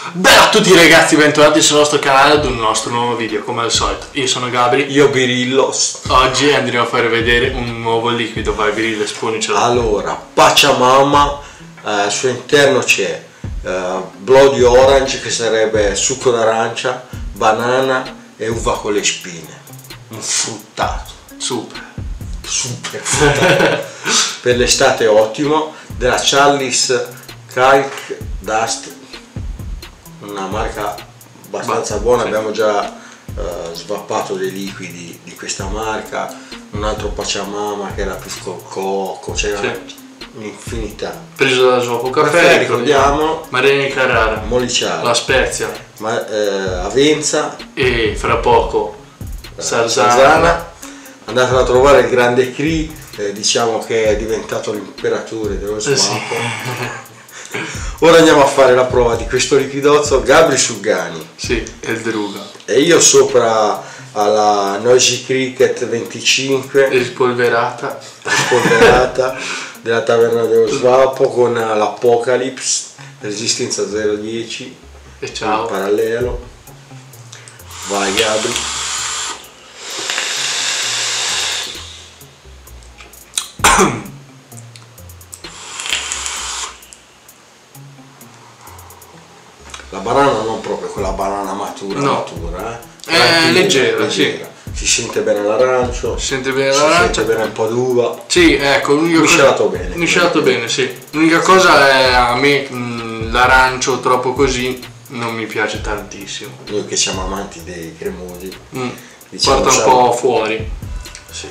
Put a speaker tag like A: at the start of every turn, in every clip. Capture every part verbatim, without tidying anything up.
A: Bella a tutti ragazzi, bentornati sul nostro canale ad un nostro nuovo video, come al solito. Io sono Gabri.
B: Io Birillos.
A: Oggi andremo a fare vedere un nuovo liquido. Vai Birillo, esponicelo.
B: Allora, Pachamama, eh, al suo interno c'è eh, Bloody Orange, che sarebbe succo d'arancia, banana e uva con le spine. Un fruttato.
A: Super.
B: Super fruttato. Per l'estate ottimo. Della Chalice Calc Dust, una marca abbastanza
A: Bah,
B: buona,
A: sì.
B: Abbiamo già uh, svappato dei liquidi di questa marca, un altro Pachamama che era più col cocco, c'era
A: Sì.
B: un'infinità.
A: Preso da Svapo Caffè,
B: Caffè, ricordiamo,
A: Marina di Carrara,
B: Moliciale,
A: La Spezia
B: ma, eh, Avenza
A: e fra poco
B: eh,
A: Sarzana.
B: Sarzana. Andatelo a trovare il grande Cri, eh, diciamo che è diventato l'imperatore dello
A: Eh,
B: svapo.
A: sì.
B: Ora andiamo a fare la prova di questo liquidozzo. Gabri Sugani
A: Sì, e il Druga.
B: e io sopra alla Noisy Cricket venticinque
A: E spolverata.
B: spolverata della Taverna dello Svapo con l'Apocalypse, resistenza zero dieci
A: E ciao.
B: in parallelo. Vai Gabri. La banana non proprio quella banana matura,
A: No.
B: matura, eh?
A: È leggera, sì.
B: Si sente bene l'arancio,
A: Si sente bene
B: si
A: l'arancia.
B: sente bene un po' d'uva.
A: Sì, ecco, l'unica
B: Miscelato
A: cosa...
B: bene.
A: Miscelato bene, sì. L'unica cosa è a me mh, l'arancio troppo così non mi piace tantissimo.
B: Noi che siamo amanti dei cremosi,
A: Mm.
B: diciamo,
A: Porta un
B: siamo-
A: po' fuori.
B: sì.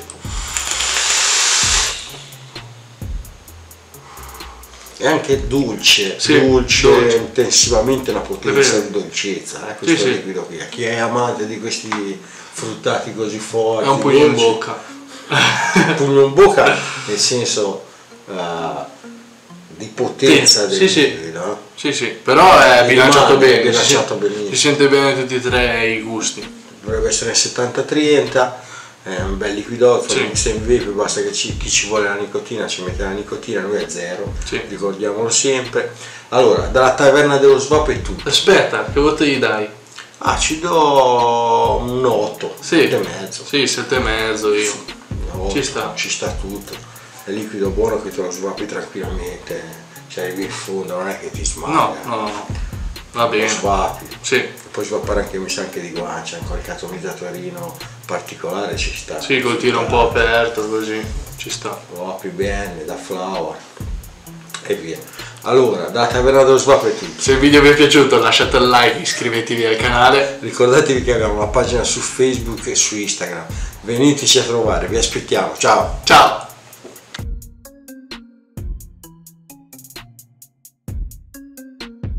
B: È anche dolce,
A: Sì,
B: dolce,
A: dolce.
B: intensivamente una
A: È
B: potenza
A: vero.
B: di dolcezza, eh, questo
A: Sì, sì.
B: liquido qui. Chi è amante di questi fruttati così forti,
A: È un pugno in
B: dolci,
A: bocca.
B: un pugno in bocca nel senso eh, di potenza
A: Sì,
B: del
A: sì, sì.
B: liquido, eh.
A: Sì, sì, però è bilanciato
B: rimane
A: bene.
B: bilanciato
A: si,
B: benissimo.
A: si sente bene tutti e tre i gusti.
B: Dovrebbe essere settanta trenta, è un bel liquidozzo,
A: Sì.
B: mix and vape, basta che ci- chi ci vuole la nicotina ci mette la nicotina, lui è zero,
A: Sì.
B: ricordiamolo sempre. Allora, dalla Taverna dello Svapo è tutto.
A: Aspetta, che voto gli dai?
B: Ah, ci do un otto,
A: Sì.
B: sette e mezzo.
A: Sì, sette e mezzo io.
B: Un otto,
A: Ci sta.
B: Ci sta tutto. È liquido buono che te lo svappi tranquillamente, ci arrivi in fondo, non è che ti smaga.
A: No, no, no. Va
B: Lo
A: bene.
B: svappi.
A: Sì,
B: Puoi svappare anche, mi sa, anche di guancia, anche qualche atomizzatore particolare ci sta.
A: sì, col tiro un po' aperto così. Ci sta.
B: Lo apri bene, da flower e via. Allora, dalla Taverna dello Svapo è tutto.
A: Se il video vi è piaciuto lasciate il like, iscrivetevi al canale.
B: Ricordatevi che abbiamo una pagina su Facebook e su Instagram. Veniteci a trovare, vi aspettiamo. Ciao!
A: Ciao!